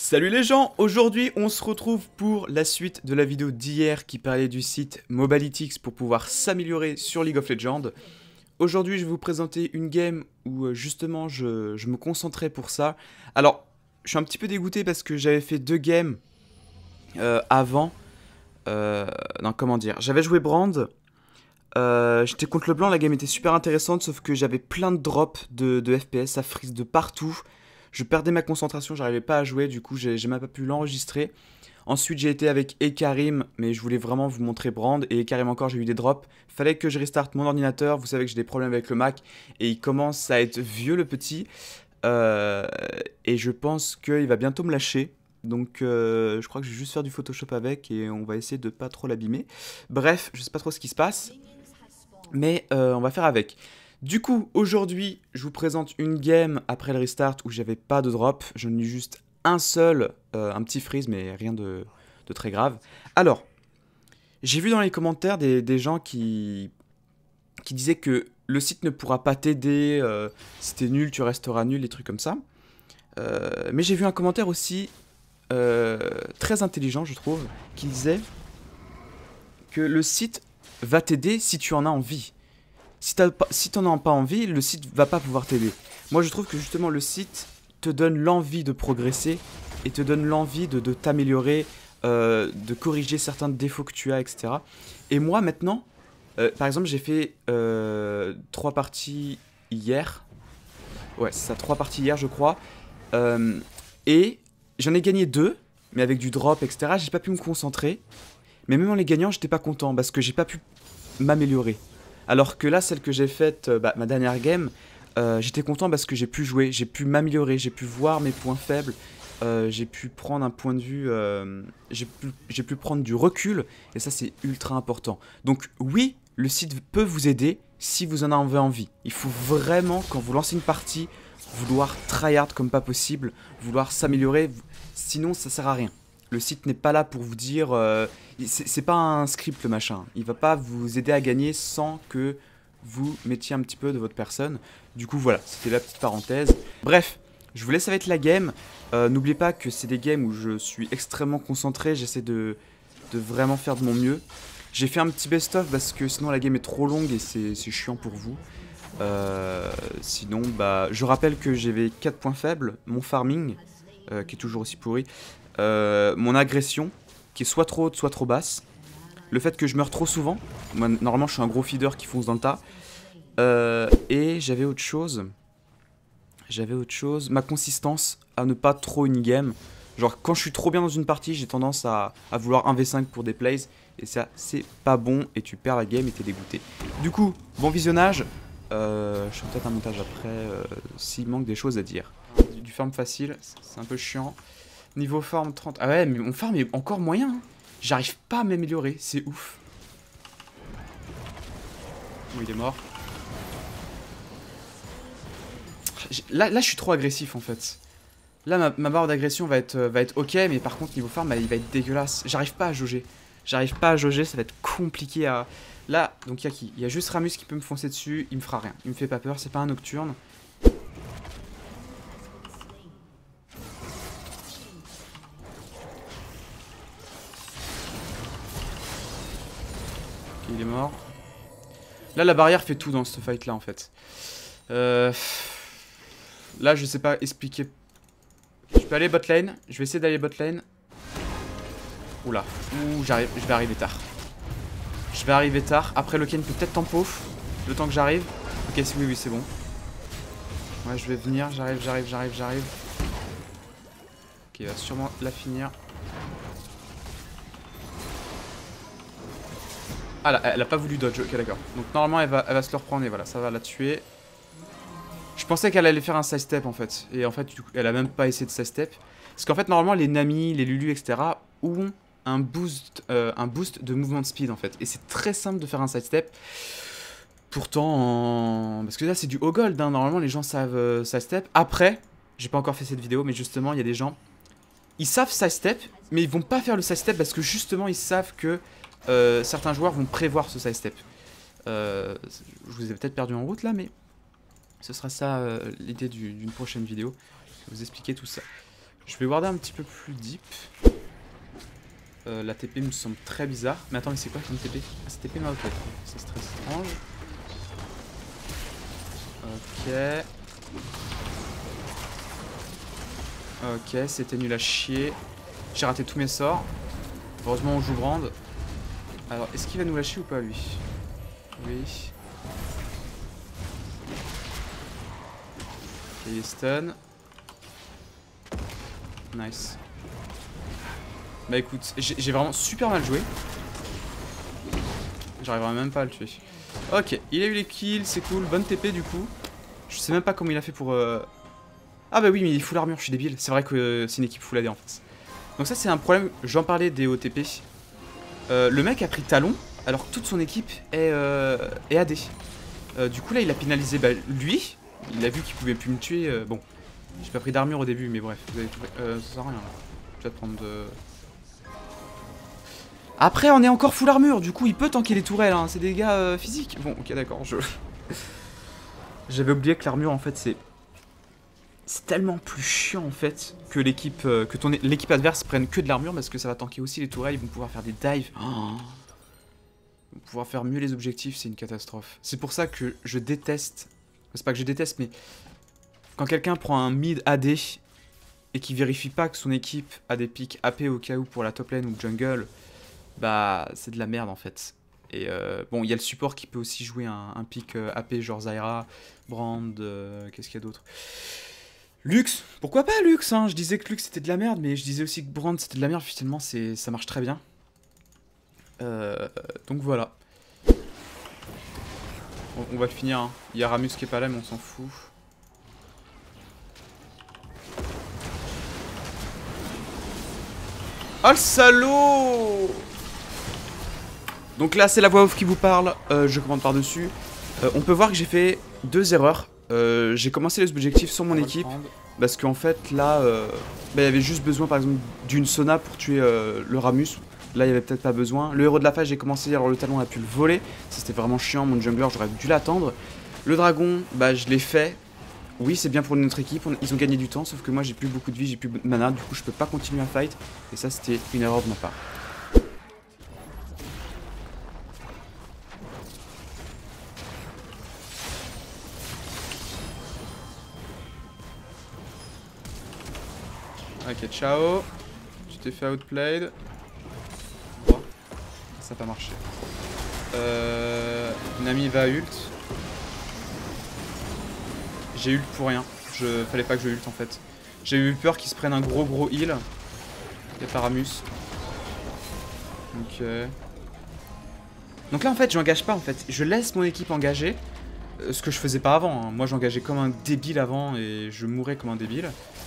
Salut les gens, aujourd'hui on se retrouve pour la suite de la vidéo d'hier qui parlait du site Mobalytics pour pouvoir s'améliorer sur League of Legends. Aujourd'hui je vais vous présenter une game où justement je me concentrais pour ça. Alors je suis un petit peu dégoûté parce que j'avais fait 2 games avant. Non, comment dire, j'avais joué Brand, j'étais contre le blanc, la game était super intéressante sauf que j'avais plein de drops de FPS, ça freeze de partout. Je perdais ma concentration, j'arrivais pas à jouer, du coup j'ai même pas pu l'enregistrer. Ensuite j'ai été avec Ekarim, mais je voulais vraiment vous montrer Brand, et Ekarim encore j'ai eu des drops. Fallait que je restarte mon ordinateur, vous savez que j'ai des problèmes avec le Mac, et il commence à être vieux le petit. Et je pense qu'il va bientôt me lâcher. Donc je crois que je vais juste faire du Photoshop avec, et on va essayer de pas trop l'abîmer. Bref, je sais pas trop ce qui se passe, mais on va faire avec. Du coup, aujourd'hui, je vous présente une game après le restart où j'avais pas de drop. J'en ai eu juste un seul, un petit freeze, mais rien de très grave. Alors, j'ai vu dans les commentaires des gens qui disaient que le site ne pourra pas t'aider, si t'es nul, tu resteras nul, des trucs comme ça. Mais j'ai vu un commentaire aussi très intelligent, je trouve, qui disait que le site va t'aider si tu en as envie. Si t'en as pas envie, le site va pas pouvoir t'aider. Moi, je trouve que justement, le site te donne l'envie de progresser et te donne l'envie de t'améliorer, de corriger certains défauts que tu as, etc. Et moi, maintenant, par exemple, j'ai fait 3 parties hier. Ouais, c'est ça, 3 parties hier, je crois. Et j'en ai gagné 2, mais avec du drop, etc. J'ai pas pu me concentrer. Mais même en les gagnant, j'étais pas content parce que j'ai pas pu m'améliorer. Alors que là, celle que j'ai faite, ma dernière game, j'étais content parce que j'ai pu jouer, j'ai pu m'améliorer, j'ai pu voir mes points faibles, j'ai pu prendre un point de vue, j'ai pu prendre du recul, et ça c'est ultra important. Donc oui, le site peut vous aider si vous en avez envie. Il faut vraiment, quand vous lancez une partie, vouloir tryhard comme pas possible, vouloir s'améliorer, sinon ça sert à rien. Le site n'est pas là pour vous dire, c'est pas un script le machin, il va pas vous aider à gagner sans que vous mettiez un petit peu de votre personne. Du coup voilà, c'était la petite parenthèse. Bref, je vous laisse avec la game. N'oubliez pas que c'est des games où je suis extrêmement concentré, j'essaie de vraiment faire de mon mieux. J'ai fait un petit best-of parce que sinon la game est trop longue et c'est chiant pour vous. Sinon, je rappelle que j'avais 4 points faibles, mon farming, qui est toujours aussi pourri, mon agression, qui est soit trop haute, soit trop basse, le fait que je meurs trop souvent, moi, normalement je suis un gros feeder qui fonce dans le tas, et j'avais autre chose, ma consistance à ne pas trop in-game. Genre quand je suis trop bien dans une partie, j'ai tendance à vouloir 1v5 pour des plays, et ça c'est pas bon, et tu perds la game et t'es dégoûté. Du coup, bon visionnage. Je ferai peut-être un montage après s'il manque des choses à dire. Du farm facile, c'est un peu chiant. Niveau farm 30. Ah ouais, mais mon farm est encore moyen. Hein. J'arrive pas à m'améliorer, c'est ouf. Oh, il est mort. Là, je suis trop agressif en fait. Là, ma barre d'agression va être ok, mais par contre, niveau farm, il va être dégueulasse. J'arrive pas à jauger. J'arrive pas à jauger, ça va être compliqué à... Là, donc il y a qui? Il y a juste Ramus qui peut me foncer dessus, il me fera rien. Il me fait pas peur, c'est pas un nocturne. Il est mort. Là, la barrière fait tout dans ce fight là en fait. Là, je sais pas expliquer. Je peux aller bot lane, je vais essayer d'aller bot lane. Oula, je vais arriver tard. Je vais arriver tard. Après, le Ken peut peut-être tempo le temps que j'arrive. Ok, oui, c'est bon. Ouais, je vais venir. J'arrive. Ok, il va sûrement la finir. Ah là, elle a pas voulu dodge. Ok, d'accord. Donc, normalement, elle va se le reprendre et voilà, ça va la tuer. Je pensais qu'elle allait faire un side-step en fait. Et en fait, du coup, elle a même pas essayé de side-step. Parce qu'en fait, normalement, les Nami, les Lulu, etc. ont un boost de mouvement de speed en fait. Et c'est très simple de faire un side-step. Pourtant, parce que là, c'est du haut gold. Hein. Normalement, les gens savent side-step. Après, j'ai pas encore fait cette vidéo, mais justement, il y a des gens. Ils savent side-step, mais ils vont pas faire le side-step parce que justement, ils savent que certains joueurs vont prévoir ce side-step. Je vous ai peut-être perdu en route là, mais ce sera ça l'idée d'une prochaine vidéo. Je vais vous expliquer tout ça. Je vais warder un petit peu plus deep. La TP me semble très bizarre. Mais attends, mais c'est quoi comme TP? Ah, c'est TP Maokai. C'est très étrange. Ok. Ok, c'était nul à chier. J'ai raté tous mes sorts. Heureusement, on joue Brand. Alors, est-ce qu'il va nous lâcher ou pas, lui? Oui. Ok, il est stun. Nice. Bah écoute, j'ai vraiment super mal joué. J'arriverai même pas à le tuer. Ok, il a eu les kills, c'est cool. Bonne TP du coup. Je sais même pas comment il a fait pour... Ah bah oui, mais il est full armure, je suis débile. C'est vrai que c'est une équipe full AD en fait. Donc ça c'est un problème, j'en parlais des OTP. Le mec a pris talon, alors que toute son équipe est AD. Du coup là il a pénalisé lui. Il a vu qu'il pouvait plus me tuer. Bon, j'ai pas pris d'armure au début, mais bref. Vous avez tout... ça sert à rien là. Je vais te prendre de... Après on est encore full armure, du coup il peut tanker les tourelles, hein. C'est des gars physiques. Bon ok d'accord, j'avais oublié que l'armure en fait c'est tellement plus chiant en fait que l'équipe l'équipe adverse prenne que de l'armure parce que ça va tanker aussi les tourelles, ils vont pouvoir faire des dives. Ils vont pouvoir faire mieux les objectifs, c'est une catastrophe. C'est pour ça que je déteste, c'est pas que je déteste mais quand quelqu'un prend un mid AD et qui vérifie pas que son équipe a des pics AP au cas où pour la top lane ou jungle, bah c'est de la merde en fait. Et bon, il y a le support qui peut aussi jouer un pic AP genre Zyra, Brand, qu'est-ce qu'il y a d'autre? Lux, pourquoi pas Lux, hein. Je disais que Lux c'était de la merde, mais je disais aussi que Brand c'était de la merde, finalement ça marche très bien. Donc voilà. On va le finir, hein. Il y a Ramus qui est pas là, mais on s'en fout. Oh le salaud! Donc là c'est la voix off qui vous parle, je commande par dessus. On peut voir que j'ai fait 2 erreurs. J'ai commencé les objectifs sur mon équipe. Parce qu'en fait là, il y avait juste besoin par exemple d'une Sona pour tuer le Ramus. Là il y avait peut-être pas besoin. Le héros de la phase j'ai commencé, alors le talon a pu le voler. Ça c'était vraiment chiant, mon jungler j'aurais dû l'attendre. Le dragon, bah je l'ai fait. Oui c'est bien pour notre équipe, ils ont gagné du temps. Sauf que moi j'ai plus beaucoup de vie, j'ai plus de mana. Du coup je peux pas continuer à fight. Et ça c'était une erreur de ma part. Ok, ciao. Tu t'es fait outplayed. Oh, ça n'a pas marché. Nami va ult. J'ai ult pour rien. Fallait pas que je ult en fait. J'ai eu peur qu'ils se prennent un gros heal. Il y a Paramus. Ok. Donc là en fait j'engage pas en fait. Je laisse mon équipe engager. Ce que je faisais pas avant. Hein. Moi j'engageais comme un débile avant et je mourais comme un débile.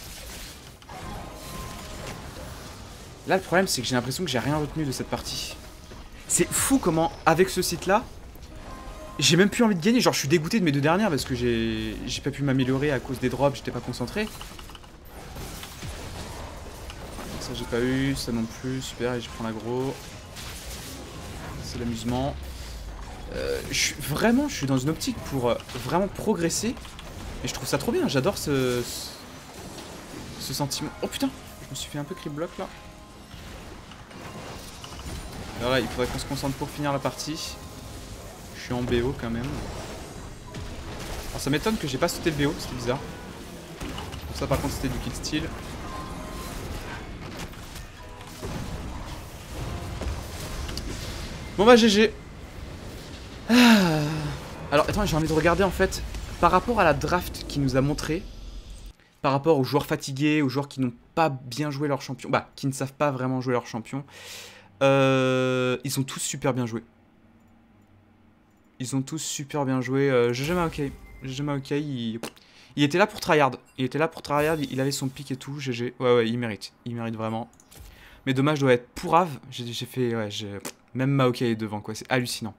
Là, le problème, c'est que j'ai l'impression que j'ai rien retenu de cette partie. C'est fou comment, avec ce site-là, j'ai même plus envie de gagner. Genre, je suis dégoûté de mes 2 dernières parce que j'ai pas pu m'améliorer à cause des drops, j'étais pas concentré. Ça, j'ai pas eu, ça non plus. Super, et je prends l'aggro. C'est l'amusement. Je suis dans une optique pour vraiment progresser. Et je trouve ça trop bien, j'adore ce sentiment. Oh putain, je me suis fait un peu crib block là. Alors là, il faudrait qu'on se concentre pour finir la partie. Je suis en BO quand même. Alors ça m'étonne que j'ai pas sauté le BO, c'était bizarre. Pour ça par contre c'était du kill steal. Bon bah GG. Alors attends, j'ai envie de regarder en fait par rapport à la draft qui nous a montré, par rapport aux joueurs fatigués, aux joueurs qui n'ont pas bien joué leur champion, bah qui ne savent pas vraiment jouer leur champion. Ils ont tous super bien joué. Ils ont tous super bien joué. GG Maokai. GG Maokai, il était là pour tryhard. Il était là pour tryhard, il avait son pic et tout. GG. Ouais, il mérite. Il mérite vraiment. Mais dommage, doit être pourrave. J'ai fait. Ouais, même Maokai est devant, quoi. C'est hallucinant.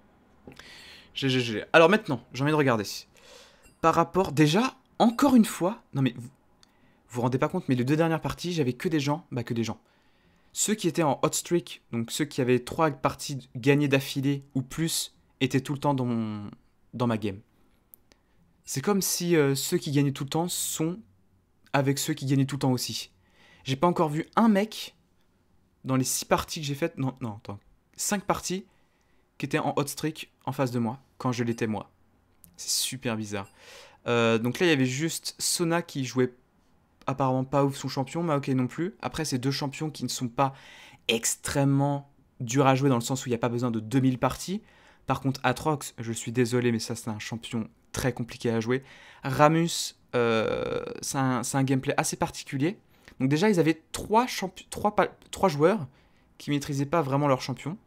GG. Alors maintenant, j'ai envie de regarder. Par rapport. Déjà, encore une fois. Non, mais. Vous vous rendez pas compte, mais les 2 dernières parties, j'avais que des gens. Bah, que des gens. Ceux qui étaient en hot streak, donc ceux qui avaient 3 parties gagnées d'affilée ou plus, étaient tout le temps dans ma game. C'est comme si ceux qui gagnaient tout le temps sont avec ceux qui gagnaient tout le temps aussi. J'ai pas encore vu un mec dans les 6 parties que j'ai faites. Non, attends. 5 parties qui étaient en hot streak en face de moi quand je l'étais moi. C'est super bizarre. Donc là, il y avait juste Sona qui jouait apparemment pas ouf son champion, Maokai non plus. Après, c'est deux champions qui ne sont pas extrêmement durs à jouer dans le sens où il n'y a pas besoin de 2000 parties. Par contre, Atrox, je suis désolé, mais ça, c'est un champion très compliqué à jouer. Ramus, c'est un gameplay assez particulier. Donc déjà, ils avaient 3 joueurs qui maîtrisaient pas vraiment leur champion.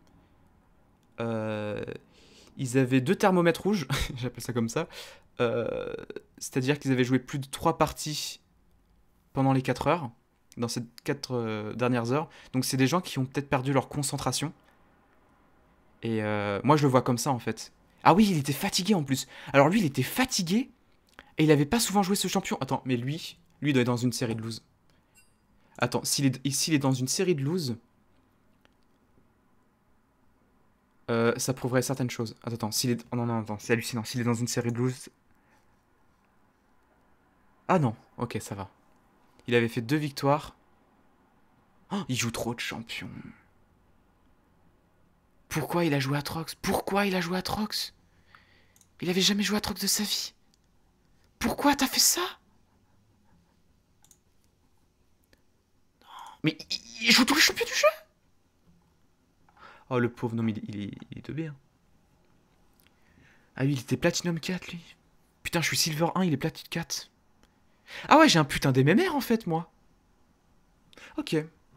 Ils avaient 2 thermomètres rouges, j'appelle ça comme ça. C'est-à-dire qu'ils avaient joué plus de 3 parties pendant les 4 heures, dans ces 4 dernières heures. Donc c'est des gens qui ont peut-être perdu leur concentration. Et moi je le vois comme ça en fait. Ah oui, il était fatigué en plus. Alors lui, il était fatigué et il avait pas souvent joué ce champion. Attends, mais lui il doit être dans une série de lose. Attends, s'il est dans une série de lose, ça prouverait certaines choses. Attends, s'il est... Oh, non, attends, c'est hallucinant. S'il est dans une série de lose... Ah non, ok, ça va. Il avait fait 2 victoires. Oh, il joue trop de champions. Pourquoi il a joué à Trox? Pourquoi il a joué à Trox? Il avait jamais joué à Trox de sa vie. Pourquoi t'as fait ça? Mais il joue tous les champions du jeu. Oh le pauvre, non mais il est teubé. Hein. Ah oui, il était Platinum 4 lui. Putain, je suis Silver 1, il est Platinum 4. Ah ouais, j'ai un putain d'MMR en fait, moi. Ok.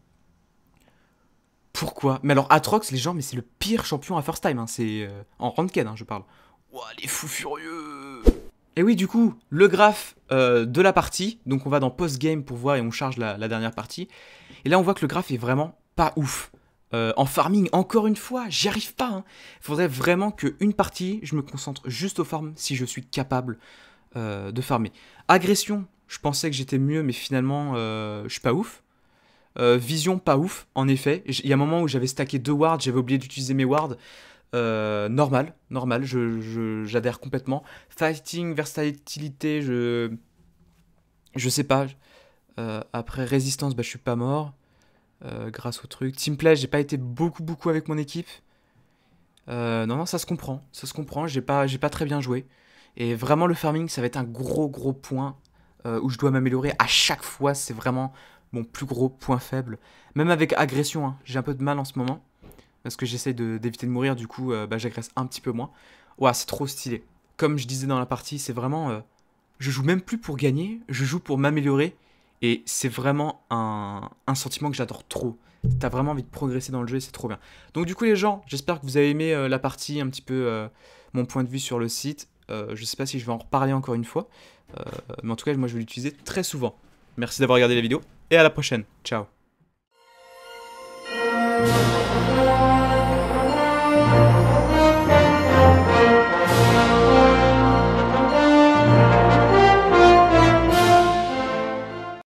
Pourquoi? Mais alors, Atrox, les gens, mais c'est le pire champion à first time. Hein. C'est en ranked, hein, je parle. Ouah, les fous furieux. Et oui, du coup, le graphe de la partie. Donc, on va dans post-game pour voir et on charge la dernière partie. Et là, on voit que le graphe est vraiment pas ouf. En farming, encore une fois, j'y arrive pas. Hein. Il faudrait vraiment qu'une partie, je me concentre juste au farm si je suis capable de farmer. Agression, je pensais que j'étais mieux, mais finalement, je suis pas ouf. Vision, pas ouf, en effet. Il y a un moment où j'avais stacké 2 wards, j'avais oublié d'utiliser mes wards. Normal, j'adhère complètement. Fighting, versatilité, je sais pas. Après, résistance, bah, je suis pas mort. Grâce au truc. Teamplay, j'ai pas été beaucoup avec mon équipe. Non, ça se comprend. J'ai pas très bien joué. Et vraiment, le farming, ça va être un gros point où je dois m'améliorer. À chaque fois, c'est vraiment mon plus gros point faible. Même avec agression, hein, j'ai un peu de mal en ce moment. Parce que j'essaye d'éviter de mourir, du coup, j'agresse un petit peu moins. Ouah, c'est trop stylé. Comme je disais dans la partie, c'est vraiment... je joue même plus pour gagner, je joue pour m'améliorer. Et c'est vraiment un sentiment que j'adore trop. T'as vraiment envie de progresser dans le jeu et c'est trop bien. Donc du coup les gens, j'espère que vous avez aimé la partie, un petit peu mon point de vue sur le site. Je sais pas si je vais en reparler encore une fois. Mais en tout cas, moi je vais l'utiliser très souvent. Merci d'avoir regardé la vidéo et à la prochaine. Ciao.